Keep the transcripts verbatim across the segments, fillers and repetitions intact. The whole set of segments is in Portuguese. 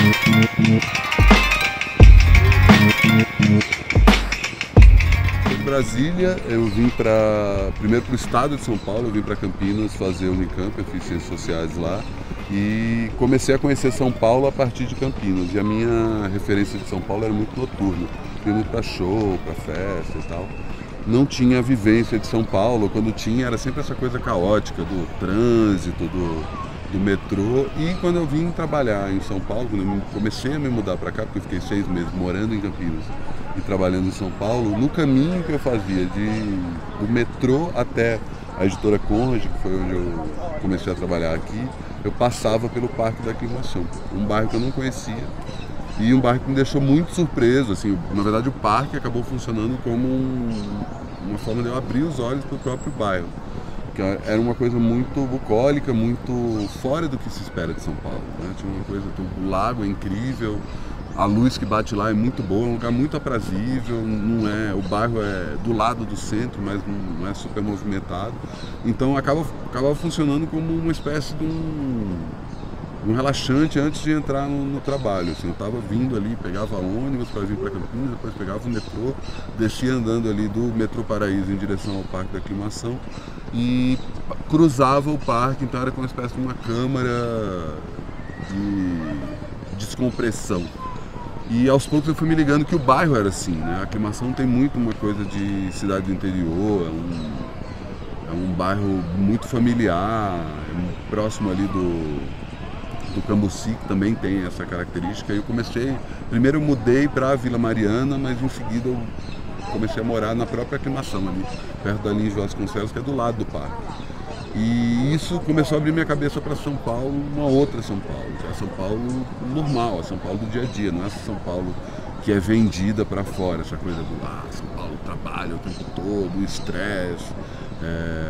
Em Brasília, eu vim para primeiro para o estado de São Paulo, eu vim para Campinas fazer o Unicamp, eu fiz ciências sociais lá e comecei a conhecer São Paulo a partir de Campinas. E a minha referência de São Paulo era muito noturna, ia muito para show, para festa e tal. Não tinha a vivência de São Paulo, quando tinha era sempre essa coisa caótica do trânsito, do, do metrô. E quando eu vim trabalhar em São Paulo, quando eu comecei a me mudar para cá, porque eu fiquei seis meses morando em Campinas e trabalhando em São Paulo, no caminho que eu fazia de, do metrô até a editora Conrad, que foi onde eu comecei a trabalhar aqui, eu passava pelo Parque da Aclimação, um bairro que eu não conhecia e um bairro que me deixou muito surpreso. Assim, na verdade, o parque acabou funcionando como um, uma forma de eu abrir os olhos para o próprio bairro, que era uma coisa muito bucólica, muito fora do que se espera de São Paulo, né? Tinha uma coisa, o lago é incrível, a luz que bate lá é muito boa, é um lugar muito aprazível, não é, o bairro é do lado do centro, mas não é super movimentado. Então acaba, acaba funcionando como uma espécie de um, um relaxante antes de entrar no, no trabalho. Assim, eu estava vindo ali, pegava ônibus para vir para Campinas, depois pegava o metrô, descia andando ali do metrô Paraíso em direção ao Parque da Aclimação e cruzava o parque, então era como uma espécie de uma câmara de descompressão. E aos poucos eu fui me ligando que o bairro era assim, né? A Aclimação tem muito uma coisa de cidade do interior, é um, é um bairro muito familiar, é próximo ali do, do Cambuci, que também tem essa característica. E eu comecei, primeiro eu mudei para a Vila Mariana, mas em seguida eu comecei a morar na própria Aclimação ali, perto da linha de Vasconcelos, que é do lado do parque. E isso começou a abrir minha cabeça para São Paulo, uma outra São Paulo, que é a São Paulo normal, a São Paulo do dia a dia, não é essa São Paulo que é vendida para fora, essa coisa do ah, São Paulo trabalha o tempo todo, o estresse, é...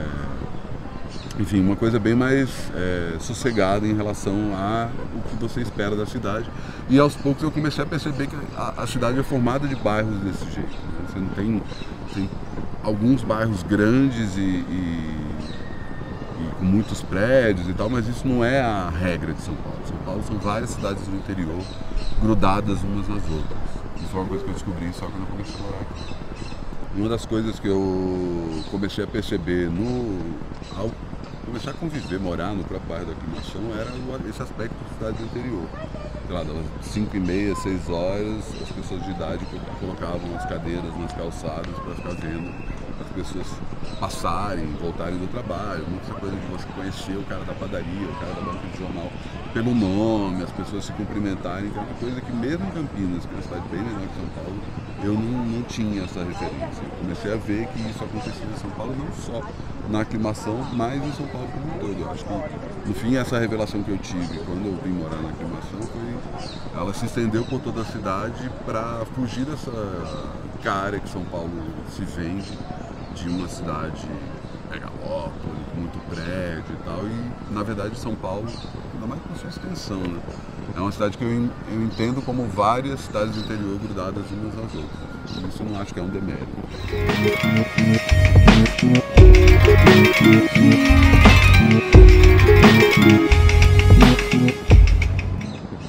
enfim, uma coisa bem mais é, sossegada em relação a o que você espera da cidade. E aos poucos eu comecei a perceber que a, a cidade é formada de bairros desse jeito, né? Você não tem, tem alguns bairros grandes e, e E com muitos prédios e tal, mas isso não é a regra de São Paulo. São Paulo são várias cidades do interior grudadas umas nas outras. Isso foi uma coisa que eu descobri só quando eu comecei a morar aqui. Uma das coisas que eu comecei a perceber no, ao começar a conviver, morar no próprio bairro da Aclimação, era esse aspecto de cidade do interior. Sei lá, das cinco e meia, seis horas, as pessoas de idade colocavam as cadeiras nas calçadas para ficar vendo as pessoas passarem, voltarem do trabalho, muita coisa de você conhecer o cara da padaria, o cara da banca de jornal pelo nome, as pessoas se cumprimentarem, que é uma coisa que mesmo em Campinas, que é uma cidade bem menor que São Paulo, eu não, não tinha essa referência. Eu comecei a ver que isso acontecia em São Paulo, não só na Aclimação, mas em São Paulo como um todo. Eu acho que, no fim, essa revelação que eu tive quando eu vim morar na Aclimação, foi, ela se estendeu por toda a cidade para fugir dessa cara que São Paulo se vende, de uma cidade megalópole, com muito prédio e tal, e na verdade São Paulo, ainda mais com sua extensão, né? É uma cidade que eu, eu entendo como várias cidades do interior grudadas umas às outras. E isso eu não acho que é um demérito.